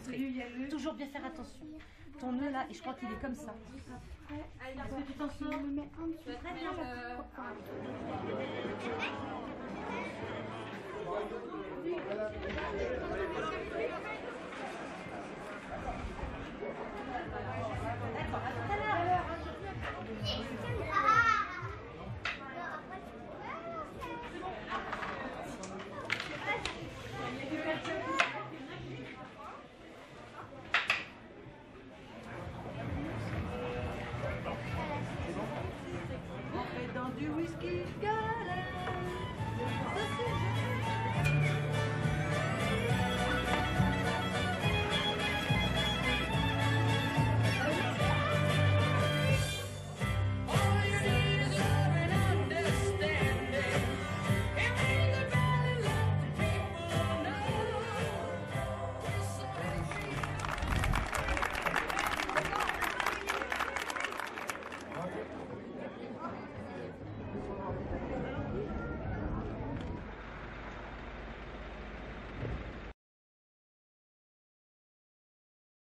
rentrer. Toujours bien faire attention. Ton nœud là, et je crois qu'il est comme ça. Est-ce que tu t'en sors? Tu vas très bien. D'accord, à tout à l'heure. On fait dans du whisky galère.